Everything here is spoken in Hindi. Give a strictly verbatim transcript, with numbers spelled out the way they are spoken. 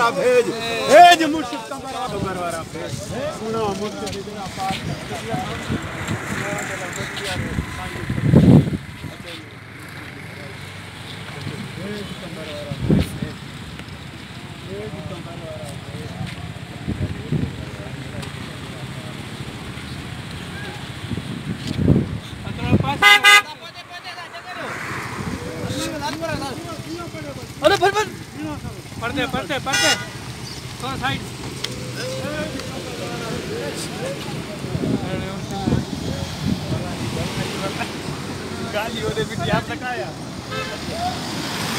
वारा भेज भेज मुर्शिद कंबर वारा भेज सुना मुर्शिद इतना पार भेज कंबर वारा भेज भेज कंबर वारा अरे फिर फिर पढ़ते पढ़ते पढ़ते थोड़ा साइड गाली होने भी आप लगाया